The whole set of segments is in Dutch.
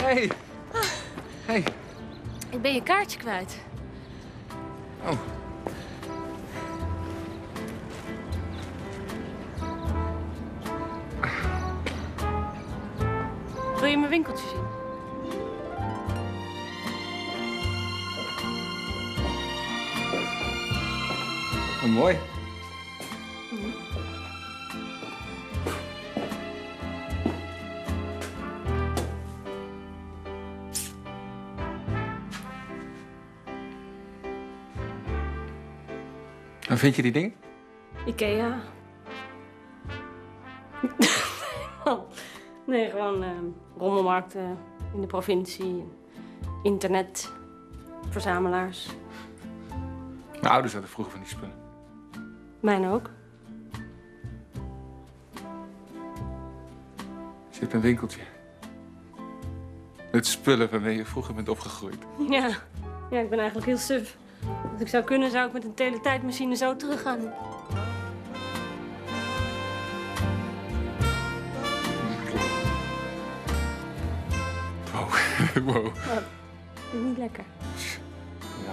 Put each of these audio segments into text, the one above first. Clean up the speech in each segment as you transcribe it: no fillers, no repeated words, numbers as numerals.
Hey. Hey. Ik ben je kaartje kwijt. Oh. Wil je mijn winkeltje zien? Oh, mooi. En vind je die ding? Ikea. Nee, gewoon rommelmarkten in de provincie. Internet. Verzamelaars. Mijn ouders hadden vroeger van die spullen. Mijn ook. Je hebt een winkeltje. Met spullen waarmee je vroeger bent opgegroeid. Ja, ik ben eigenlijk heel suf. Als ik zou kunnen, zou ik met een teletijdmachine zo teruggaan. Wow. Wow. Wat? Vind je niet lekker? Ja.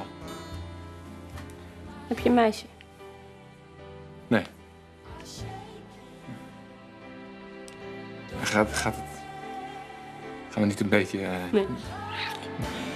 Heb je een meisje? Nee. Gaat het... Gaan we niet een beetje... Nee.